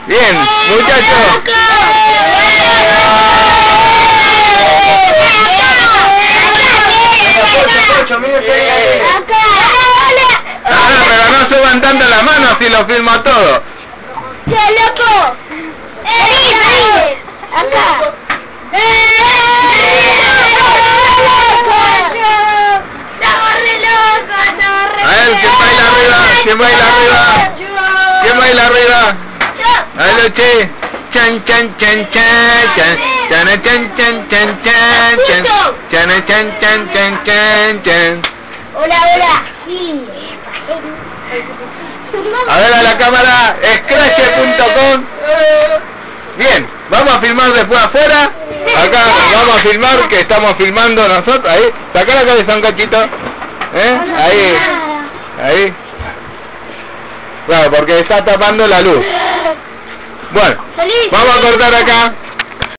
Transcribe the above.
Bien, muchachos. Pero no suban tanto las manos si lo filmo todo. ¡Qué loco! ¡Acá! A ver, ¿quién baila arriba? ¿Quién baila arriba? ¿Quién baila arriba? A ver, che. Chan chan chan chan chan chan chan chan chan chan chan chan chan chan chan chan chan. Hola, hola. Sí. A ver a la cámara, scratch.com. Bien, vamos a filmar después afuera. Acá vamos a filmar, que estamos filmando nosotros. Ahí, saca la cabeza un cachito. Ahí, ahí. Claro, porque está tapando la luz. Bueno, vamos a cortar acá.